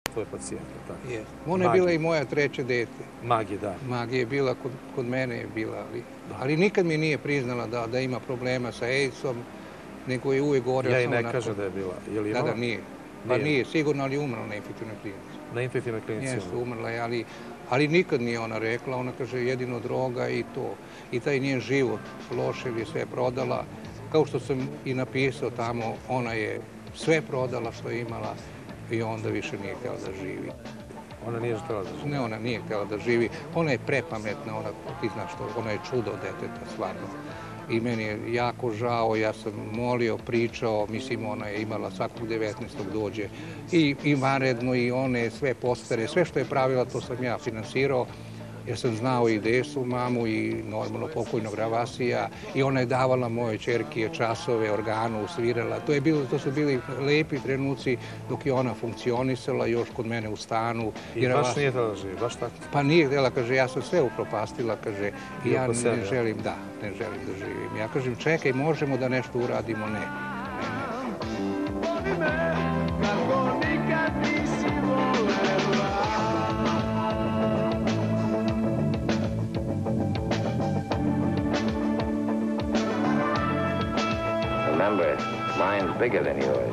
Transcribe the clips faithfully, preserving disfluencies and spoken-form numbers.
tvoj pacijent. Ona je bila i moja treće dete. Magi, da. Magi je bila, kod mene je bila, ali nikad mi nije priznala da ima problema sa AIDS-om, nego je uvijek govorila Ja i samo ne na... kažem da je bila. Je li imala? Da, da, nije. Pa nije, sigurno, ali je umrla na infektivnoj klinici. Na infektivnoj klinici? Jeste, umrla je, ali... Ali nikad nije ona rekla, ona kaže jedino droga i to. I taj njen život loše je sve prodala. Kao što sam i napisao tamo, ona je sve prodala što je imala i onda više nije htjela da živi. Ona nije htjela da živi? Ne, ona nije htjela da živi. Ona je prepametna, ti znaš što, ona je čudo deteta, stvarno. I meni je jako žao, ja sam molio, pričao, mislim, ona je imala svakog devetnaestog dođe i vanredno i one sve postere, sve što je pravila, to sam ja finansirao, jer sam znao i Desu, mamu, i normalno pokojnog Ravasija, i ona je davala moje čerke časove, organu, svirala. To su bili lepi trenuci dok je ona funkcionisala još kod mene u stanu. I baš nije htjela da živi, baš tako? Pa nije htjela, kaže, ja sam sve upropastila, kaže, i ja ne želim, da, ne želim da živim. Ja kažem, čekaj, možemo da nešto uradimo, ne. Remember, mine's bigger than yours.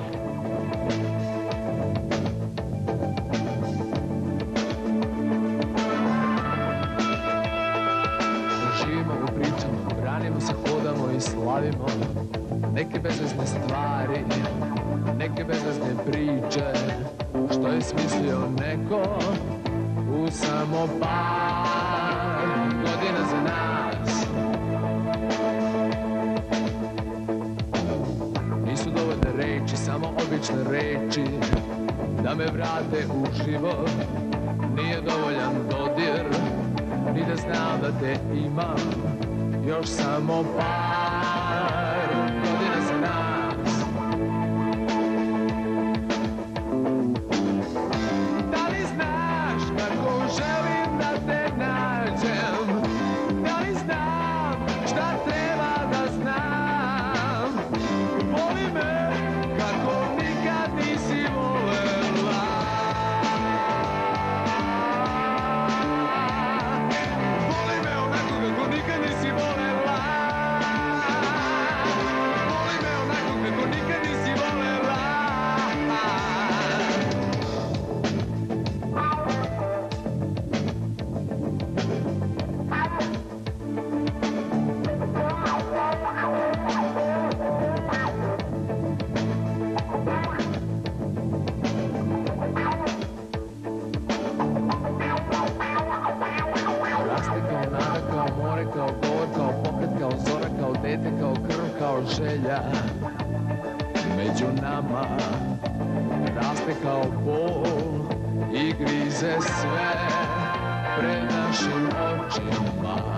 Živimo u pričama, branimo se, hodamo i slavimo neke bezvezne stvari, neke bezvezne priče, što je smislio neko u samo par godina za nas. Nisu dovoljne reči, samo obične reči da me vrate u život. Nije dovoljan dodir, ni da znam da te imam još samo par godina za nas. Da li znaš kako želim da te nađem? Da li znam šta treba da znam? Voli me kako nikad nisi volela. Voli me onako kako nikad nisi volela. Voli me onako kako nikad nisi volela. Raste kao nada, kao more, kao govor, kao pokret, kao zora, kao dete, kao krv, kao želja. Među nama raste kao bol i grize sve pred našim očima.